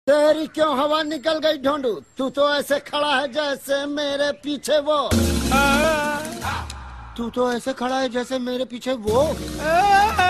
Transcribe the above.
तेरी क्यों हवा निकल गई ढोंडू? तू तो ऐसे खड़ा है जैसे मेरे पीछे वो। तू तो ऐसे खड़ा है जैसे मेरे पीछे वो।